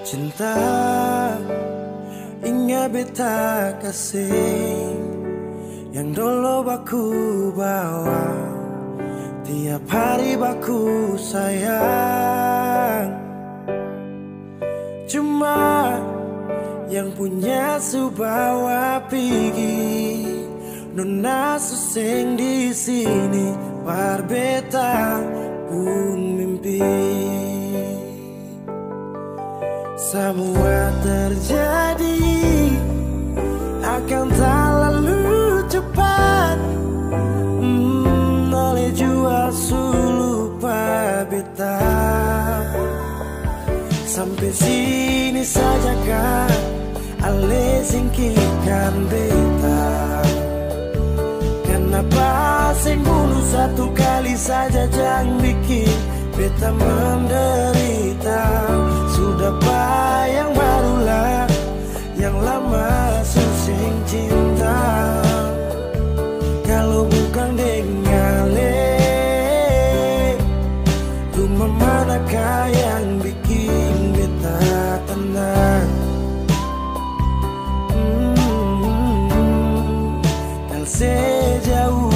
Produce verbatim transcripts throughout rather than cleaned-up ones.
Cinta ingat beta kasih yang dulu baku bawa, tiap hari baku sayang. Cuma yang punya subawa pigi nona suseng di sini par beta pun mimpi. Semua terjadi akan tak lalu cepat, hmm, oleh jua lupa beta. Sampai sini saja kan ale singkirkan beta. Kenapa sing bunuh satu kali saja jangan bikin beta menderita. Sudah bayang barulah yang lama susing cinta. Kalau bukan dengan le, rumah manakah yang bikin beta tenang? Hmm, kalau sejauh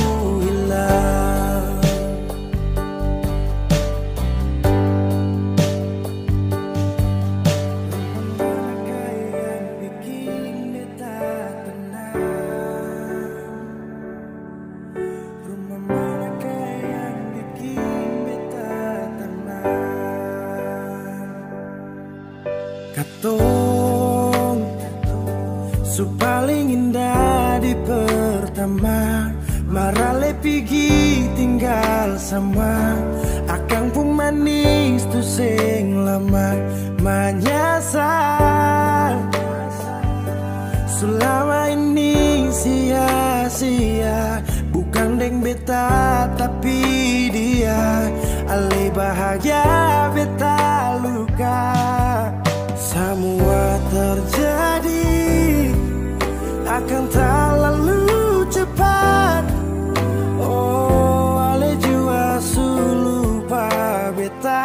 katong su paling indah di pertama, marale pigi tinggal sama akang pun manis tu sing lama menyasar. Selama ini sia-sia, bukan deng beta tapi dia, ale bahagia beta luka. Semua terjadi akan tak lalu cepat, oh ale jua lupa beta.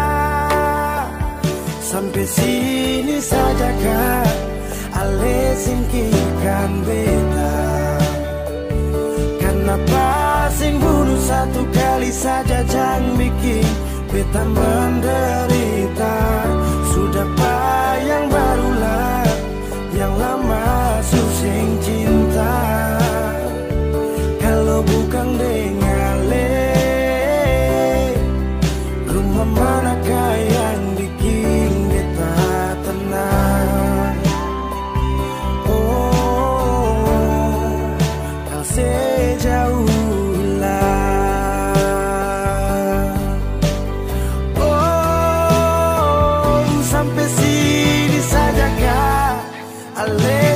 Sampai sini saja kan ale singkirkan beta. Kenapa sing bunuh satu kali saja jangan bikin beta menderita. Sudah bayang barulah yang lama susing cinta. Kalau bukan dengan le, rumah manakah yang bikin beta tenang? Oh, kalau sejauh sampai sini saja kah ale